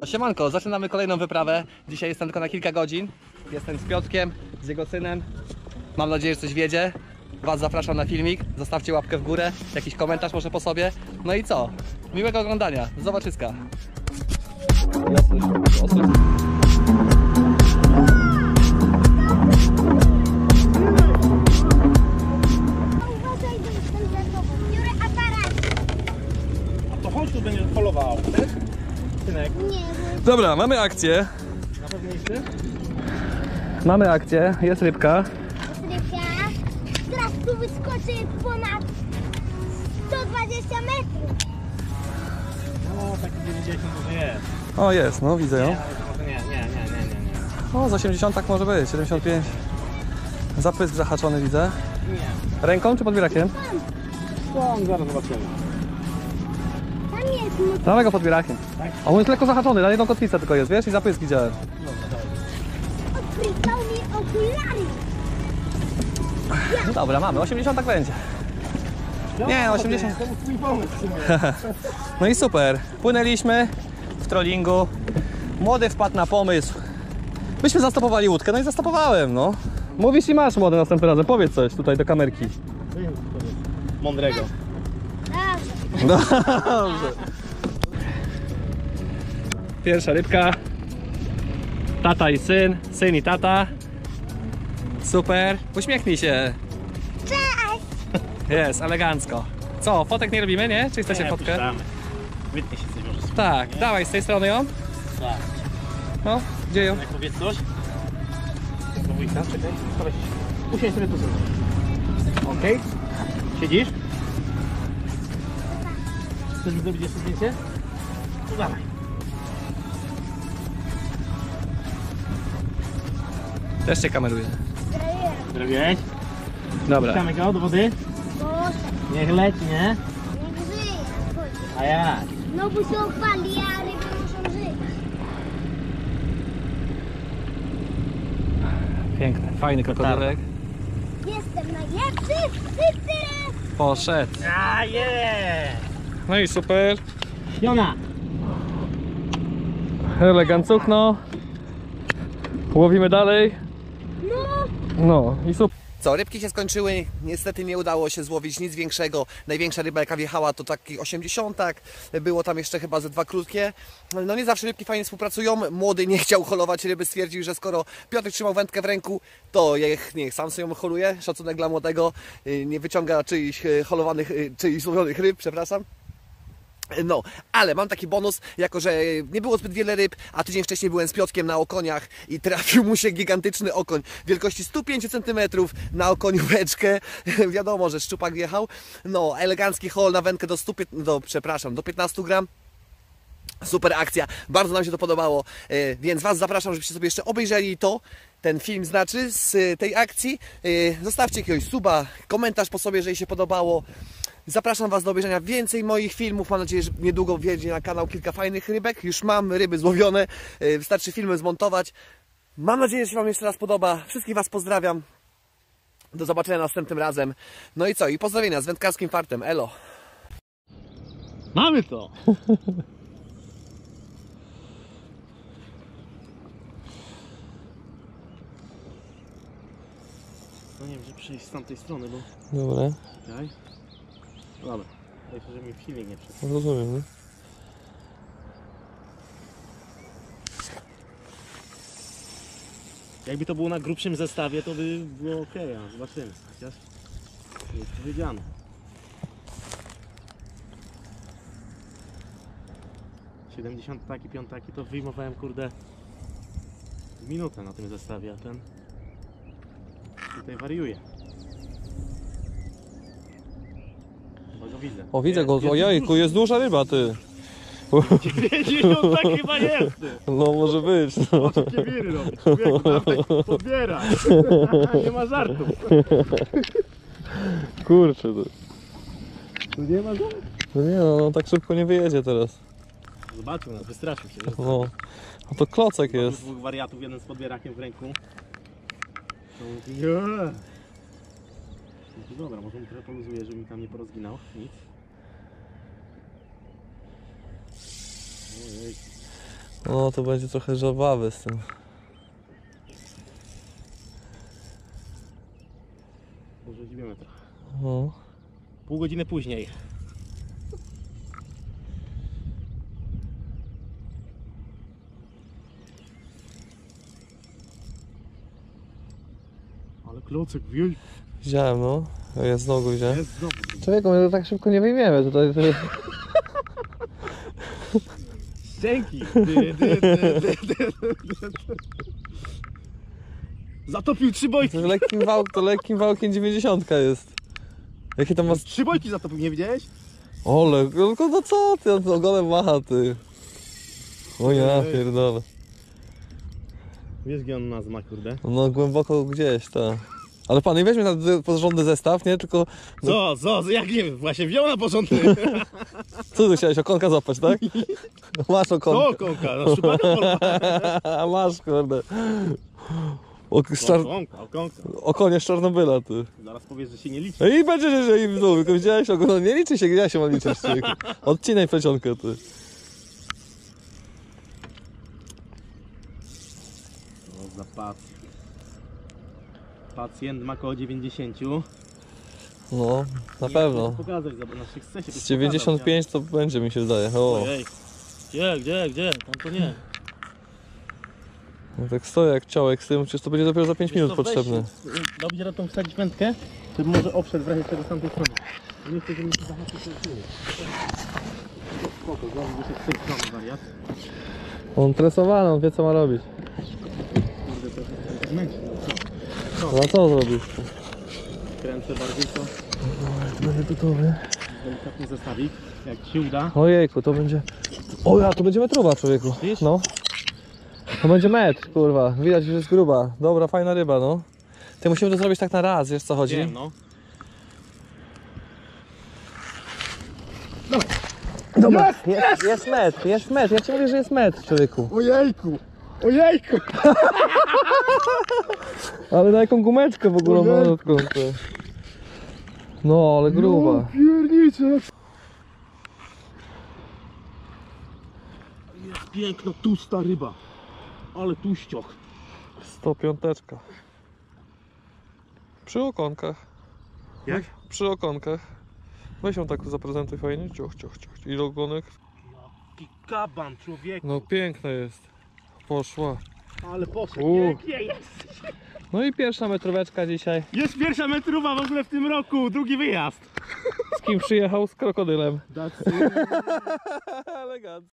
Siemanko, zaczynamy kolejną wyprawę. Dzisiaj jestem tylko na kilka godzin. Jestem z Piotrkiem, z jego synem. Mam nadzieję, że coś wiedzie. Was zapraszam na filmik. Zostawcie łapkę w górę, jakiś komentarz może po sobie. No i co? Miłego oglądania. Zobaczyska. A to chodź, tu będziesz polował. Synek. Dobra, mamy akcję. Na pewno jeszcze? Mamy akcję, jest rybka. Teraz tu wyskoczy ponad 120 metrów. No, taki 90 może jest. O, jest, no widzę ją. Nie. O, z 80 tak może być, 75. Zapysk zahaczony widzę. Nie. Ręką czy podbierakiem? To zaraz zobaczymy. Tam jest Dawaj go podbierakiem. Tak? A on jest lekko zahaczony, na jedną kotwicę tylko jest, wiesz? I zapysk widziałem. odpryskał mi okulary. No dobra, mamy, 80 tak będzie. Nie, 80. To był twój pomysł. No i super, płynęliśmy w trollingu. Młody wpadł na pomysł. Myśmy zastopowali łódkę, no i zastopowałem, no. Mówisz i masz, młody, następnym razem. Powiedz coś tutaj do kamerki. Mądrego. Dobrze. Pierwsza rybka. Tata i syn, syn i tata. Super. Uśmiechnij się. Cześć! Jest, elegancko. Co, fotek nie robimy, nie? Czy chcecie fotkę? puszczamy. Wytnie się coś może. Tak, nie? dawaj z tej strony ją. Tak. No, gdzie ją? Jak powiedz coś? Do wujka, czekaj. Stawaj się. Usiądź sobie tu. Okej. Siedzisz? Chcesz mi zrobić jeszcze zdjęcie? No dawaj. Też cię kameruję. Zrobiłeś? Dobra. Puszczamy go do wody? Boże, Niech leci, nie? niech żyje. A jak? No bo się opali, a ryby muszą żyć. Piękny, fajny krokodylek. Jestem najlepszy w cytrę. Poszedł. A je! No i super. Jona! Elegancuchno. Łowimy dalej. No, No i super. Co, rybki się skończyły, niestety nie udało się złowić nic większego. Największa ryba jaka wjechała to taki 80, było tam jeszcze chyba ze dwa krótkie. No nie zawsze rybki fajnie współpracują, młody nie chciał holować ryby, stwierdził, że skoro Piotr trzymał wędkę w ręku, to niech sam sobie ją holuje, szacunek dla młodego, nie wyciąga czyichś holowanych, czyichś złowionych ryb, przepraszam. No, ale mam taki bonus, jako że nie było zbyt wiele ryb, a tydzień wcześniej byłem z Piotrkiem na okoniach i trafił mu się gigantyczny okoń wielkości 105 cm na okoniu beczkę. Wiadomo, że szczupak wjechał. No, elegancki haul na wędkę do 15 gram. Super akcja, bardzo nam się to podobało, więc Was zapraszam, żebyście sobie jeszcze obejrzeli ten film znaczy z tej akcji. Zostawcie jakiegoś suba, komentarz po sobie, jeżeli się podobało. Zapraszam Was do obejrzenia więcej moich filmów. Mam nadzieję, że niedługo wjedzie na kanał kilka fajnych rybek. Już mam ryby złowione, wystarczy filmy zmontować. Mam nadzieję, że się Wam jeszcze raz podoba. Wszystkich Was pozdrawiam. Do zobaczenia następnym razem. No i co? I pozdrowienia z wędkarskim fartem. Elo! Mamy to! No nie wiem, że przyjść z tamtej strony, bo... Dobra, Czekaj. No dobra, tak, żeby mi w filmie nie przeszło. rozumiem, nie? Jakby to było na grubszym zestawie, to by było ok, a zobaczymy. Chociaż nie jest powiedziane. Taki, piątaki to wyjmowałem, kurde, w minutę na tym zestawie, a ten tutaj wariuje. Chyba go widzę. O, widzę go, ojejku, jest duża ryba, ty. 50 tak chyba jest! No, może być. No. Kiewiry robię, człowieku, dawaj, podbieraj! Nie ma żartów! Kurczę, ty. Tu nie ma żartów? No nie no, tak szybko nie wyjedzie teraz. Zobaczył nas, wystraszył się. No, a to klocek Mamy jest. dwóch wariatów, jeden z podbierakiem w ręku. To mówi, nie. No dobra, może mu trochę poluzuję, żeby mi tam nie porozginał. Nic. Ojej. No to będzie trochę żabawy z tym. Może dziwimy trochę. No. Pół godziny później. Ale klocek, wiej. Widziałem, no. Ja znowu go widziałem. Jest znowu. Człowieku, my to tak szybko nie wyjmiemy tutaj. Dzięki. Zatopił 3 bojki. To lekkim wałkiem 90 jest. Jakie tam masz... 3 bojki zatopił, nie widziałeś? Ole, no co ty, on ogonem macha ty. O ja pierdolę. Wiesz gdzie on nas ma, kurde? No głęboko gdzieś, tak. Ale pan, nie weźmie na porządny zestaw, nie? Tylko... Co, jak nie wiem, właśnie wziął na porządek. Co ty chciałeś, okonka złapać, tak? Masz Co okonka. okonka? No szubana polna. Masz, kurde. Okonka. Okonie z Czarnobyla, ty. Zaraz powiesz, że się nie liczy. No i będzie, że im w dół, tylko widziałeś ogon, no nie liczy się, gdzie ja się mam liczyć, ty. Odcinaj plecionkę, ty. No za pacjent. Pacjent ma koło 90. No, na Nie pewno. chcę pokazać, na sukcesie. Z 95 to będzie, mi się zdaje. O. Ojej. Gdzie? Tam to nie. No tak stoję jak ciołek z tym, przecież to będzie dopiero za 5 minut potrzebne. Dobrze na tą wsadzić wędkę, to może obszedł w razie czego z tamtej strony. Nie chcę, żeby mi się zahaczył ten tył. Spoko, znowu wyszedł z tej strony wariat. On tresowany, on wie co ma robić. Kurde, trochę zmęczył. No a co zrobisz? Kręcę bardziej to. Będzie gotowy. Delikatny zestawik, jak ci się uda. Ojejku, to będzie... O ja, to będzie metrowa, człowieku. Wiesz? No. To będzie metr, kurwa. Widać, że jest gruba. Dobra, fajna ryba, no. Ty musimy to zrobić tak na raz, wiesz co chodzi? Wiem, no. Dobra, jest metr, jest metr. Ja ci mówię, że jest metr, człowieku. Ojejku! Ale na jaką gumeczkę w ogóle malutką. ty. No, ale gruba. Piernicze! Jest piękna, tłusta ryba. Ale tuścioch. 105. Przy okonkach. Jak? Przy okonkach. Weź ją tak zaprezentuj fajnie. Ciuch. I ogonek. Jaki kaban, człowieku. No piękna jest. Poszła. Ale poszedł, U. pięknie jest. No i pierwsza metróweczka dzisiaj. Jest pierwsza metrowa w ogóle w tym roku, drugi wyjazd. Z kim przyjechał? Z krokodylem. That's it. Elegancko.